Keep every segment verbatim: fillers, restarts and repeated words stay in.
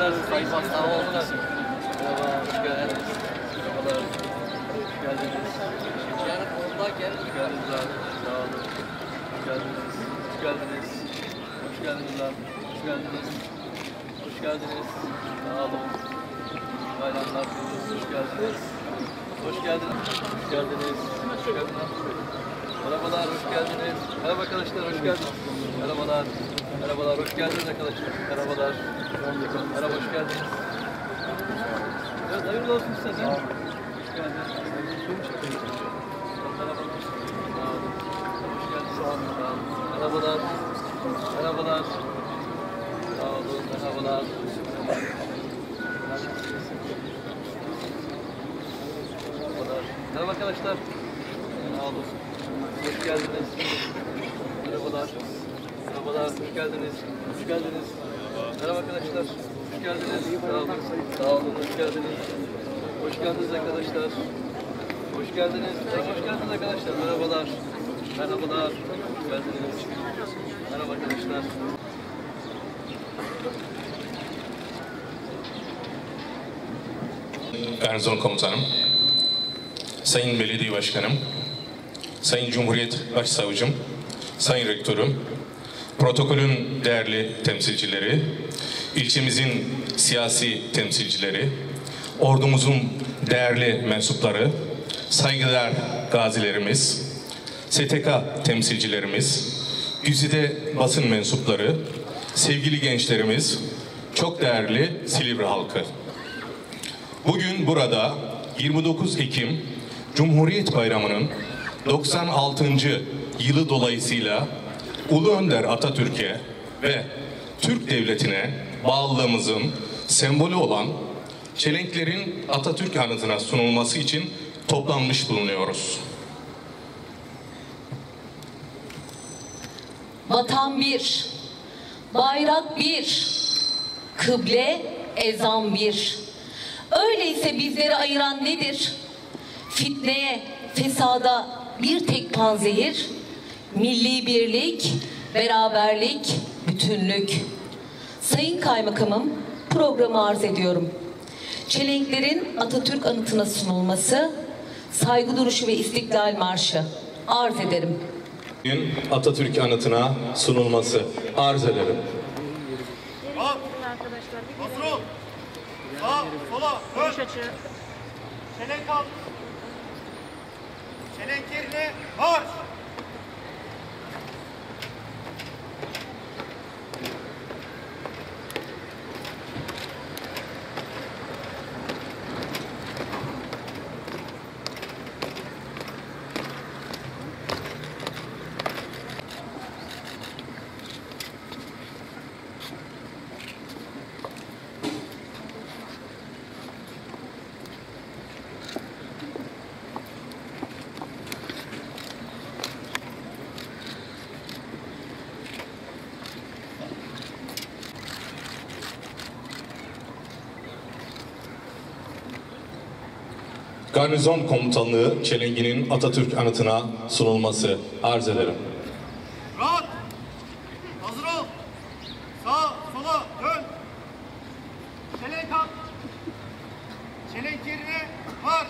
arkadaşlar. Sayın Başsağlıklar. Merhaba, hoş geldiniz. Merhabalar. Hoş geldiniz. Yani ondan gelin. Hoş geldiniz abi. Sağ olun. Hoş geldiniz. Hoş geldiniz. Hoş geldiniz abi. Hoş geldiniz. Hoş geldiniz. Sağ olun. Bayramlar diliyoruz. Hoş geldiniz. Hoş geldiniz. Hoş geldiniz. Hoş geldiniz. Merhabalar, hoş geldiniz. Merhaba arkadaşlar, hoş geldiniz. Merhabalar. Merhabalar, hoş geldiniz arkadaşlar. Merhabalar. Merhaba, hoş geldiniz. Evet, hayırlı olsun size. Hoş geldiniz. Merhabalar. Hoş geldiniz. Merhabalar. Merhabalar. Sağ olun, merhabalar. Merhaba arkadaşlar. Sağ olun. Hoş geldiniz. Merhabalar. Merhabalar, hoş geldiniz. Hoş geldiniz. Merhaba arkadaşlar. Hoş geldiniz. Sağ olun. Sağ olun, hoş geldiniz. Hoş geldiniz arkadaşlar. Hoş geldiniz. Hoş geldiniz arkadaşlar. Merhabalar. Merhabalar. Hoş geldiniz. Merhaba arkadaşlar. Garnizon Komutanım, Sayın Belediye Başkanım, Sayın Cumhuriyet Başsavcım, Sayın Rektörüm, protokolün değerli temsilcileri, ilçemizin siyasi temsilcileri, ordumuzun değerli mensupları, saygıdeğer gazilerimiz, S T K temsilcilerimiz, güzide basın mensupları, sevgili gençlerimiz, çok değerli Silivri halkı. Bugün burada yirmi dokuz Ekim Cumhuriyet Bayramı'nın doksan altıncı yılı dolayısıyla Ulu Önder Atatürk'e ve Türk Devleti'ne bağlılığımızın sembolü olan çelenklerin Atatürk anıtına sunulması için toplanmış bulunuyoruz. Vatan bir, bayrak bir, kıble ezan bir. Öyleyse bizleri ayıran nedir? Fitneye, fesada bir tek panzehir, milli birlik, beraberlik, bütünlük. Sayın Kaymakamım, programı arz ediyorum. Çelenklerin Atatürk anıtına sunulması, saygı duruşu ve İstiklal Marşı arz ederim. Bugün Atatürk anıtına sunulması arz ederim. Al. Hazır ol. Sağ, sola, ön. Çelenk al. Çelenk yerine marş. Garnizon Komutanlığı çelenginin Atatürk anıtına sunulması arz ederim. Rahat. Hazır ol. Sağ, sola, dön. Çelenk al. Çelenk yerine marş.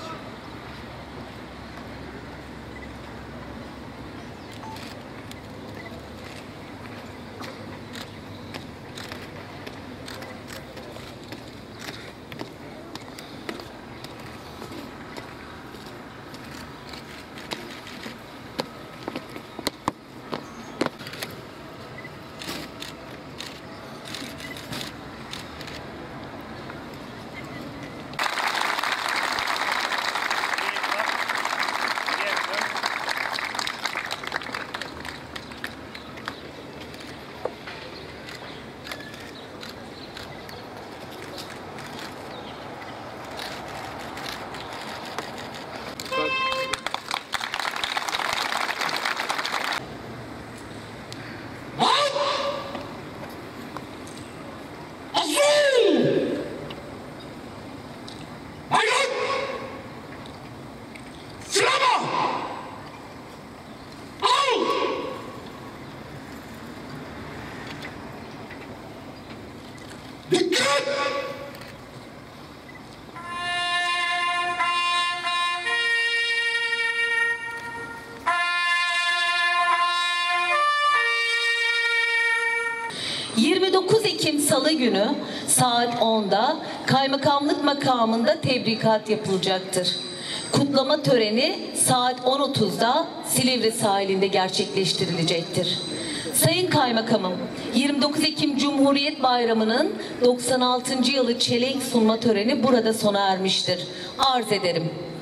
yirmi dokuz Ekim Salı günü saat onda kaymakamlık makamında tebrikat yapılacaktır. Kutlama töreni saat on otuzda Silivri sahilinde gerçekleştirilecektir. Sayın Kaymakamım, yirmi dokuz Ekim Cumhuriyet Bayramı'nın doksan altıncı yılı çelenk sunma töreni burada sona ermiştir. Arz ederim.